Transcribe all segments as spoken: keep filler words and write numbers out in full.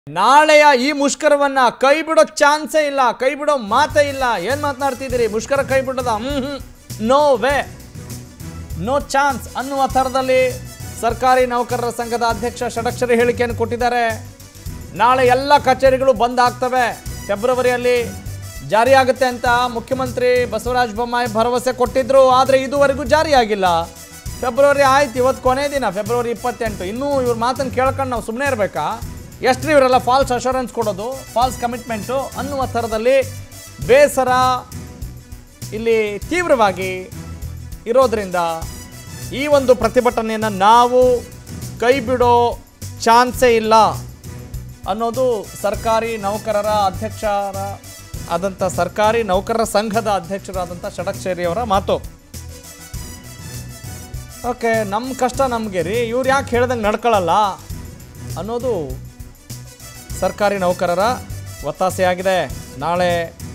ನಾಳೆಯ ಈ ಮುಷ್ಕರವನ್ನ ಕೈ ಬಿಡೋ ಚಾನ್ಸೇ ಇಲ್ಲ, ಕೈ ಬಿಡೋ ಮಾತೇ ಇಲ್ಲ. ಏನ್ ಮಾತನಾಡ್ತಿದ್ದೀರಿ? ಮುಷ್ಕರ ಕೈ ಬಿಡೋದ? Hmm no way, no chance ಅನ್ನುವ ಥರದಲ್ಲಿ ಸರ್ಕಾರಿ ನೌಕರರ ಸಂಘದ ಅಧ್ಯಕ್ಷ ಷಡಕ್ಷರಿ ಹೇಳಿಕೆಯನ್ನು ಕೊಟ್ಟಿದ್ದಾರೆ. ನಾಳೆ ಎಲ್ಲ ಕಚೇರಿಗಳು ಬಂದ್ ಆಗ್ತವೆ, ಫೆಬ್ರವರಿಯಲ್ಲಿ ಜಾರಿಯಾಗುತ್ತೆ ಅಂತ ಮುಖ್ಯಮಂತ್ರಿ ಬಸವರಾಜ ಬೊಮ್ಮಾಯಿ ಭರವಸೆ ಕೊಟ್ಟಿದ್ರು. ಆದರೆ ಇದುವರೆಗೂ ಜಾರಿಯಾಗಿಲ್ಲ. ಫೆಬ್ರವರಿ ಆಯ್ತು, ಇವತ್ತು ಕೊನೆ ದಿನ ಫೆಬ್ರವರಿ ಇಪ್ಪತ್ತೆಂಟು. ಇನ್ನೂ ಇವ್ರ ಮಾತನ್ನು ಕೇಳ್ಕೊಂಡು ನಾವು ಸುಮ್ಮನೆ ಇರಬೇಕಾ? ಎಷ್ಟು ಇವರೆಲ್ಲ ಫಾಲ್ಸ್ ಅಶ್ಯೂರೆನ್ಸ್ ಕೊಡೋದು, ಫಾಲ್ಸ್ ಕಮಿಟ್ಮೆಂಟು ಅನ್ನುವ ಥರದಲ್ಲಿ ಬೇಸರ ಇಲ್ಲಿ ತೀವ್ರವಾಗಿ ಇರೋದರಿಂದ ಈ ಒಂದು ಪ್ರತಿಭಟನೆಯನ್ನು ನಾವು ಕೈ ಬಿಡೋ ಚಾನ್ಸೇ ಇಲ್ಲ ಅನ್ನೋದು ಸರ್ಕಾರಿ ನೌಕರರ ಅಧ್ಯಕ್ಷರ ಆದಂಥ ಸರ್ಕಾರಿ ನೌಕರರ ಸಂಘದ ಅಧ್ಯಕ್ಷರಾದಂಥ ಷಡಕ್ಷರಿಯವರ ಮಾತು. ಓಕೆ, ನಮ್ಮ ಕಷ್ಟ ನಮಗೆ ರೀ, ಇವ್ರು ಯಾಕೆ ಹೇಳ್ದಂಗೆ ನಡ್ಕೊಳ್ಳಲ್ಲ ಅನ್ನೋದು ಸರ್ಕಾರಿ ನೌಕರರ ಒತ್ತಾಸೆಯಾಗಿದೆ. ನಾಳೆ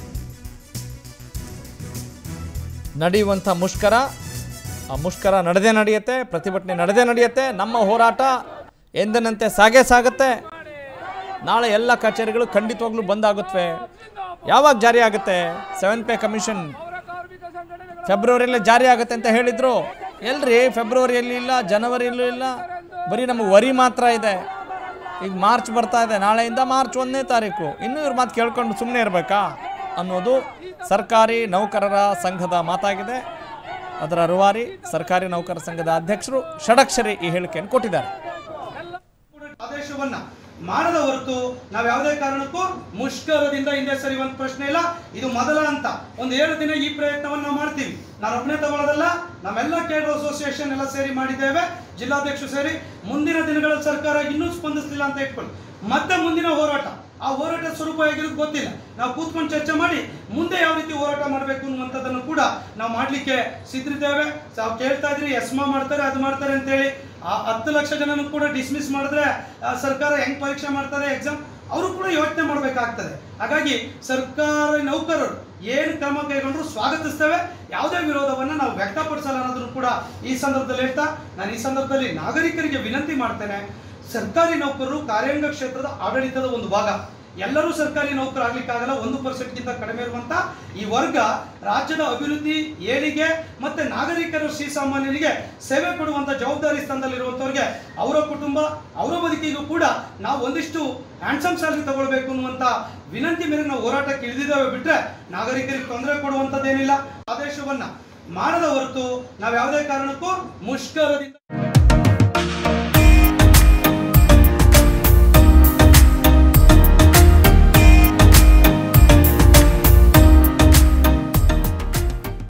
ನಡೆಯುವಂಥ ಮುಷ್ಕರ, ಆ ಮುಷ್ಕರ ನಡೆದೇ ನಡೆಯುತ್ತೆ, ಪ್ರತಿಭಟನೆ ನಡೆದೇ ನಡೆಯುತ್ತೆ. ನಮ್ಮ ಹೋರಾಟ ಎಂದಿನಂತೆ ಸಾಗೇ ಸಾಗುತ್ತೆ. ನಾಳೆ ಎಲ್ಲ ಕಚೇರಿಗಳು ಖಂಡಿತವಾಗ್ಲೂ ಬಂದಾಗುತ್ತವೆ. ಯಾವಾಗ ಜಾರಿ ಆಗುತ್ತೆ? ಸೆವೆನ್ ಪೇ ಕಮಿಷನ್ ಫೆಬ್ರವರಿಯಲ್ಲೇ ಜಾರಿ ಆಗುತ್ತೆ ಅಂತ ಹೇಳಿದರು. ಎಲ್ರಿ, ಫೆಬ್ರವರಿಯಲ್ಲಿ ಇಲ್ಲ, ಜನವರಿಯಲ್ಲೂ ಇಲ್ಲ, ಬರೀ ನಮಗೆ ವರಿ ಮಾತ್ರ ಇದೆ. ಈಗ ಮಾರ್ಚ್ ಬರ್ತಾ ಇದೆ, ನಾಳೆಯಿಂದ ಮಾರ್ಚ್ ಒಂದನೇ ತಾರೀಕು. ಇನ್ನೂ ಇವ್ರ ಮಾತು ಕೇಳ್ಕೊಂಡು ಸುಮ್ಮನೆ ಇರಬೇಕಾ ಅನ್ನೋದು ಸರ್ಕಾರಿ ನೌಕರರ ಸಂಘದ ಮಾತಾಗಿದೆ. ಅದರ ರೂವಾರಿ ಸರ್ಕಾರಿ ನೌಕರರ ಸಂಘದ ಅಧ್ಯಕ್ಷರು ಷಡಕ್ಷರಿ ಈ ಹೇಳಿಕೆಯನ್ನು ಕೊಟ್ಟಿದ್ದಾರೆ. ಆದೇಶವನ್ನ ಮಾಡದ ಹೊರತು ನಾವು ಯಾವುದೇ ಕಾರಣಕ್ಕೂ ಮುಷ್ಕರದಿಂದ ಹಿಂದೆ ಸರಿಯುವಂತ ಪ್ರಶ್ನೆ ಇಲ್ಲ. ಇದು ಮೊದಲ ಅಂತ ಒಂದು ಏಳು ದಿನ ಈ ಪ್ರಯತ್ನವನ್ನು ನಾವು ಮಾಡ್ತೀವಿ. ನಾನು ಒಬ್ಬನೇ ತಗೊಳ್ಳೋದಲ್ಲ, ನಮ್ಮೆಲ್ಲ ಕೇಡರ್ ಅಸೋಸಿಯೇಷನ್ ಎಲ್ಲ ಸೇರಿ ಮಾಡಿದ್ದೇವೆ, ಜಿಲ್ಲಾಧ್ಯಕ್ಷರು ಸೇರಿ. ಮುಂದಿನ ದಿನಗಳಲ್ಲಿ ಸರ್ಕಾರ ಇನ್ನೂ ಸ್ಪಂದಿಸಲಿಲ್ಲ ಅಂತ ಇಟ್ಕೊಳ್ಳಿ, ಮತ್ತೆ ಮುಂದಿನ ಹೋರಾಟ, ಆ ಹೋರಾಟ ಸ್ವರೂಪ ಹೇಗಿರೋದು ಗೊತ್ತಿಲ್ಲ. ನಾವು ಕೂತ್ಕೊಂಡು ಚರ್ಚೆ ಮಾಡಿ ಮುಂದೆ ಯಾವ ರೀತಿ ಹೋರಾಟ ಮಾಡಬೇಕು ಅನ್ನುವಂಥದ್ದನ್ನು ಕೂಡ ನಾವು ಮಾಡಲಿಕ್ಕೆ ಸಿದ್ಧರಿದ್ದೇವೆ. ನಾವು ಕೇಳ್ತಾ ಇದ್ರಿ ಎಸ್ಮಾ ಮಾಡ್ತಾರೆ, ಅದು ಮಾಡ್ತಾರೆ ಅಂತೇಳಿ. ಆ ಹತ್ತು ಲಕ್ಷ ಜನನೂ ಕೂಡ ಡಿಸ್ಮಿಸ್ ಮಾಡಿದ್ರೆ ಸರ್ಕಾರ ಹೆಂಗ್ ಪರೀಕ್ಷೆ ಮಾಡ್ತಾರೆ ಎಕ್ಸಾಮ್, ಅವರು ಕೂಡ ಯೋಚನೆ ಮಾಡಬೇಕಾಗ್ತದೆ. ಹಾಗಾಗಿ ಸರ್ಕಾರಿ ನೌಕರರು ಏನು ಕ್ರಮ ಕೈಗೊಂಡ್ರು ಸ್ವಾಗತಿಸ್ತೇವೆ, ಯಾವುದೇ ವಿರೋಧವನ್ನು ನಾವು ವ್ಯಕ್ತಪಡಿಸಲ್ಲ ಅನ್ನೋದನ್ನು ಕೂಡ ಈ ಸಂದರ್ಭದಲ್ಲಿ ಹೇಳ್ತಾ, ನಾನು ಈ ಸಂದರ್ಭದಲ್ಲಿ ನಾಗರಿಕರಿಗೆ ವಿನಂತಿ ಮಾಡ್ತೇನೆ. ಸರ್ಕಾರಿ ನೌಕರರು ಕಾರ್ಯಾಂಗ ಕ್ಷೇತ್ರದ ಆಡಳಿತದ ಒಂದು ಭಾಗ. ಎಲ್ಲರೂ ಸರ್ಕಾರಿ ನೌಕರಾಗಲಿಕ್ಕಾಗಲ್ಲ. ಒಂದು ಪರ್ಸೆಂಟ್ಗಿಂತ ಕಡಿಮೆ ಇರುವಂಥ ಈ ವರ್ಗ ರಾಜ್ಯದ ಅಭಿವೃದ್ಧಿ, ಏಳಿಗೆ ಮತ್ತು ನಾಗರಿಕರು ಶ್ರೀಸಾಮಾನ್ಯರಿಗೆ ಸೇವೆ ಕೊಡುವಂಥ ಜವಾಬ್ದಾರಿ ಸ್ಥಾನದಲ್ಲಿರುವಂಥವ್ರಿಗೆ ಅವರ ಕುಟುಂಬ, ಅವರ ಬದುಕಿಗೂ ಕೂಡ ನಾವು ಒಂದಿಷ್ಟು ಹ್ಯಾಂಡ್ಸಮ್ ಸ್ಯಾಲರಿ ತಗೊಳ್ಬೇಕು ಅನ್ನುವಂಥ ವಿನಂತಿ ಮೇರೆಗೆ ನಾವು ಹೋರಾಟಕ್ಕೆ ಇಳಿದಿದ್ದೇವೆ. ಬಿಟ್ಟರೆ ನಾಗರಿಕರಿಗೆ ತೊಂದರೆ ಕೊಡುವಂಥದ್ದೇನಿಲ್ಲ. ಆದೇಶವನ್ನು ಮಾಡದ ಹೊರತು ನಾವು ಯಾವುದೇ ಕಾರಣಕ್ಕೂ ಮುಷ್ಕರದಿಂದ